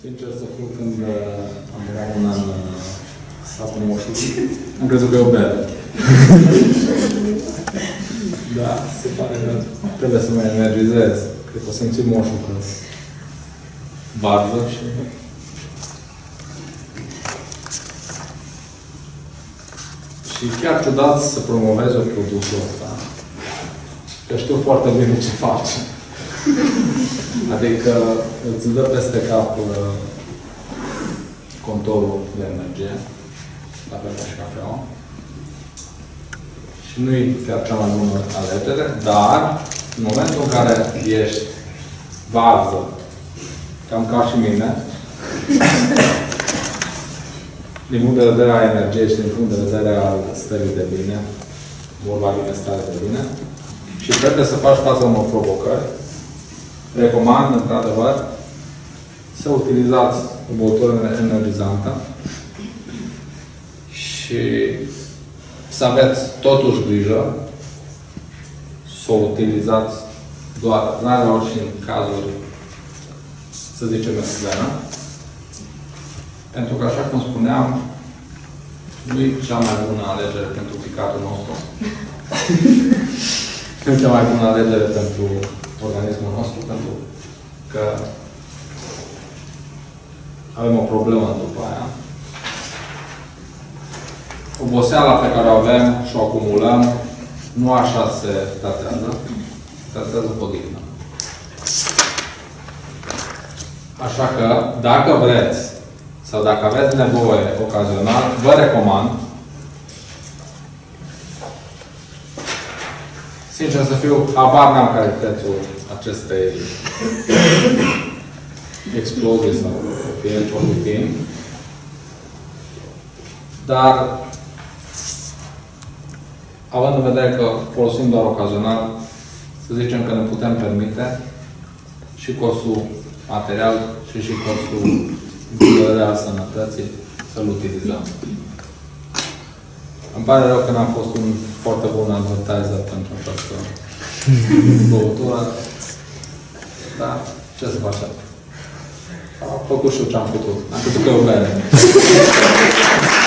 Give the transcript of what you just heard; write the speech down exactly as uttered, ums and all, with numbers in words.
Sincer să fiu, când am erat un an satul moșului, am crezut că e o bere. Da, se pare că trebuie să mă energizez. Cred că o simți moșul că varză și... Și chiar ciudat să promoveze produsul ăsta. Că știu foarte bine ce face. Adică îți dă peste cap uh, contorul de energie, la fel ca și cafeaua. Și nu e chiar cea mai bună alegere, dar în momentul în care ești varză, cam ca și mine, din punct de vedere al energiei și din punct de vedere al stării de bine, vorba bine, stare de bine, și trebuie să faci față unor provocări, recomand, într-adevăr, să utilizați o băutură energizantă și să aveți totuși grijă să o utilizați doar rareori și în cazuri, să zicem, extreme. Pentru că, așa cum spuneam, nu e cea mai bună alegere pentru ficatul nostru. Nu e cea mai bună alegere pentru organismul nostru, pentru că avem o problemă după aia. Oboseala pe care o avem și o acumulăm, nu așa se tratează. Se tratează cu odihnă. Așa că, dacă vreți, sau dacă aveți nevoie ocazional, vă recomand, sincer să fiu, habar n-am care e prețul acestei explozii sau fie ce dar având în vedere că folosim doar ocazional, să zicem că ne putem permite și costul material și și costul de al sănătății să-l utilizăm. Îmi pare rău că n-am fost un foarte bun advertiser pentru această băutură. Dar ce să facem? Am făcut și eu ce am putut. Am crezut că e o bere.